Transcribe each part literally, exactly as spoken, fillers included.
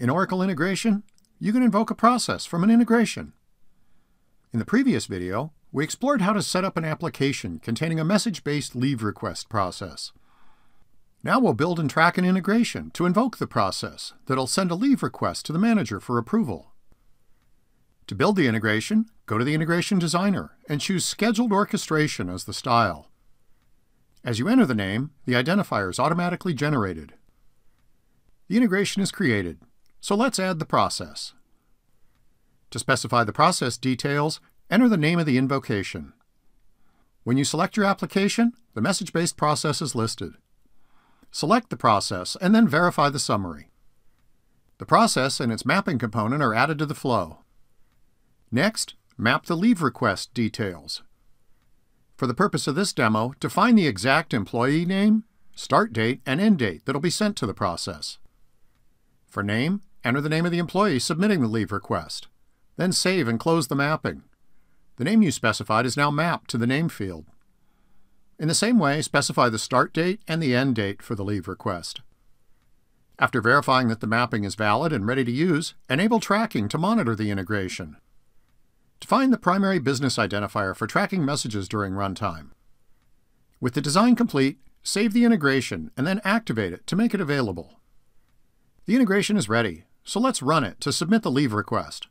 In Oracle integration, you can invoke a process from an integration. In the previous video, we explored how to set up an application containing a message-based leave request process. Now we'll build and track an integration to invoke the process that'll send a leave request to the manager for approval. To build the integration, go to the Integration Designer and choose Scheduled Orchestration as the style. As you enter the name, the identifier is automatically generated. The integration is created, so let's add the process. To specify the process details, enter the name of the invocation. When you select your application, the message-based process is listed. Select the process and then verify the summary. The process and its mapping component are added to the flow. Next, map the leave request details. For the purpose of this demo, define the exact employee name, start date, and end date that'll be sent to the process. For name, enter the name of the employee submitting the leave request. Then save and close the mapping. The name you specified is now mapped to the name field. In the same way, specify the start date and the end date for the leave request. After verifying that the mapping is valid and ready to use, enable tracking to monitor the integration. Define the primary business identifier for tracking messages during runtime. With the design complete, save the integration and then activate it to make it available. The integration is ready, so let's run it to submit the leave request.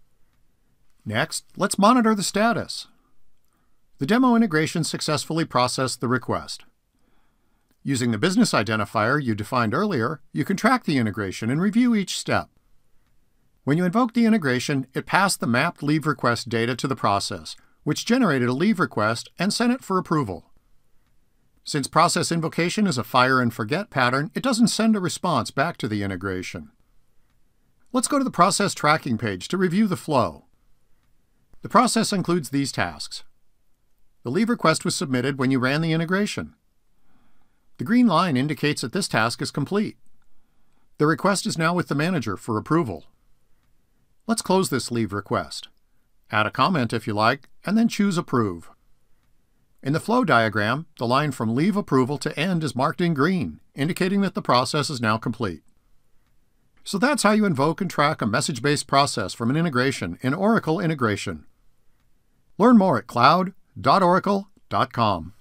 Next, let's monitor the status. The demo integration successfully processed the request. Using the business identifier you defined earlier, you can track the integration and review each step. When you invoke the integration, it passed the mapped leave request data to the process, which generated a leave request and sent it for approval. Since process invocation is a fire and forget pattern, it doesn't send a response back to the integration. Let's go to the process tracking page to review the flow. The process includes these tasks. The leave request was submitted when you ran the integration. The green line indicates that this task is complete. The request is now with the manager for approval. Let's close this leave request. Add a comment if you like, and then choose Approve. In the flow diagram, the line from leave approval to end is marked in green, indicating that the process is now complete. So that's how you invoke and track a message-based process from an integration in Oracle integration. Learn more at cloud dot oracle dot com.